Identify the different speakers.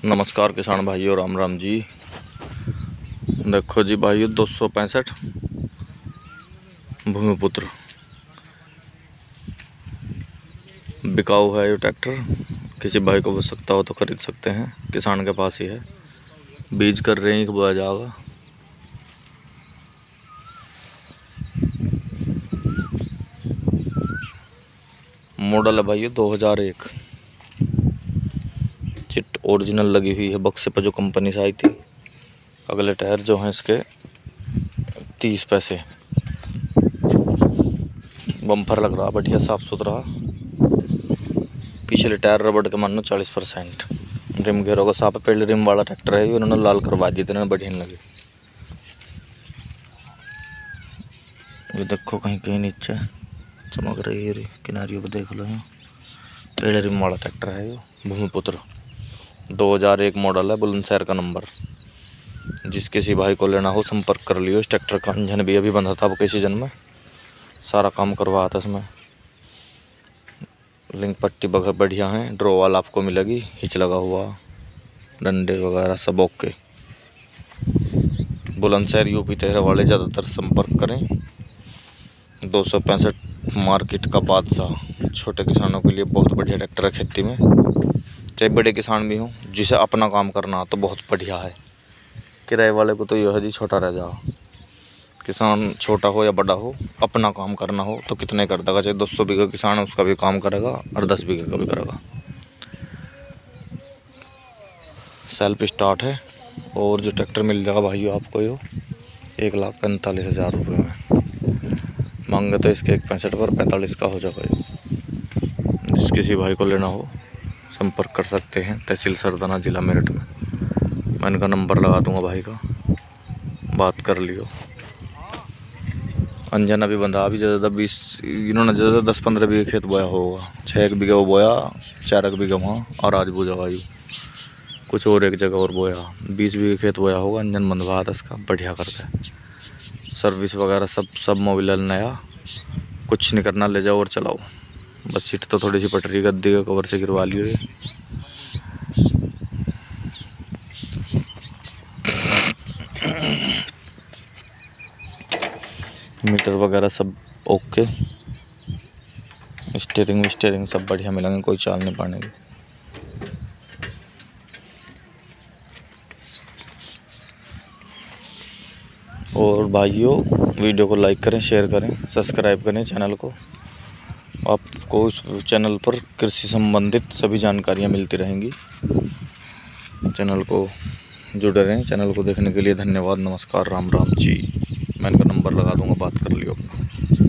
Speaker 1: नमस्कार किसान भाइयों, राम राम जी। देखो जी भाइयों, 265 भूमिपुत्र बिकाऊ है। ये ट्रैक्टर किसी भाई को आवश्यकता हो तो खरीद सकते हैं, किसान के पास ही है। बीज कर रहे हैं, बोया जाएगा। मॉडल है भाइयों 2001। चिट ओरिजिनल लगी हुई है बक्से पर, जो कंपनी से आई थी। अगले टायर जो हैं इसके 30 पैसे। बम्पर लग रहा बढ़िया, साफ सुथरा। पिछले टायर रबड़ के मानो 40%। रिम घेरों का साफ है। पहले रिम वाला ट्रैक्टर है, उन्होंने लाल करवा दिए थे, बढ़िया लगे। ये देखो कहीं कहीं नीचे चमक रही है, किनारियों पर देख लो। पहले रिम वाला ट्रैक्टर है ये भूमिपुत्र 2001 मॉडल है। बुलंदशहर का नंबर। जिस किसी भाई को लेना हो संपर्क कर लियो। इस ट्रैक्टर का इंजन भी अभी बंधा था आपके सीजन में, सारा काम करवाया था इसमें। लिंक पट्टी बगैर बढ़िया है। ड्रो वाल आपको मिलेगी, हिच लगा हुआ, डंडे वगैरह सब ओके। बुलंदशहर यूपी 13 वाले ज़्यादातर संपर्क करें। 265 मार्केट का बादशाह। छोटे किसानों के लिए बहुत बढ़िया ट्रैक्टर है खेती में, चाहे बड़े किसान भी हों। जिसे अपना काम करना तो बहुत बढ़िया है। किराए वाले को तो यह है जी, छोटा रह जाओ। किसान छोटा हो या बड़ा हो, अपना काम करना हो तो कितने कर देगा। चाहे 200 बीघा किसान है, उसका भी काम करेगा और 10 बीघे का भी करेगा। सेल्फ स्टार्ट है। और जो ट्रैक्टर मिल जाएगा भाइयों आपको, ये 1,45,000 रुपये में। मांगे तो इसके 1,65 पर 45 का हो जाएगा ये। जिस किसी भाई को लेना हो संपर्क कर सकते हैं। तहसील सरदाना, जिला मेरठ में। मैं इनका नंबर लगा दूंगा भाई का, बात कर लियो। अंजन अभी बंधा, अभी ज़्यादा 20 इन्होंने ज़्यादा 10-15 बीघे खेत बोया होगा। 6 बीघा वो बोया, 4 बीघा वहाँ, और आज बोझा भाई कुछ और एक जगह और बोया। 20 बीघे खेत बोया होगा। इंजन बंधवा था इसका बढ़िया करके। सर्विस वगैरह सब मोबिल नया, कुछ नहीं करना, ले जाओ और चलाओ। बस सीट तो थोड़ी सी पटरी, गद्दी के कवर से गिरवा लियो। ये मीटर वगैरह सब ओके। स्टीयरिंग सब बढ़िया मिलेंगे, कोई चाल नहीं पानेगी। और भाइयों, वीडियो को लाइक करें, शेयर करें, सब्सक्राइब करें चैनल को। आपको इस चैनल पर कृषि संबंधित सभी जानकारियाँ मिलती रहेंगी। चैनल को जुड़े रहें। चैनल को देखने के लिए धन्यवाद। नमस्कार, राम राम जी। मैं इनका नंबर लगा दूंगा, बात कर लियो।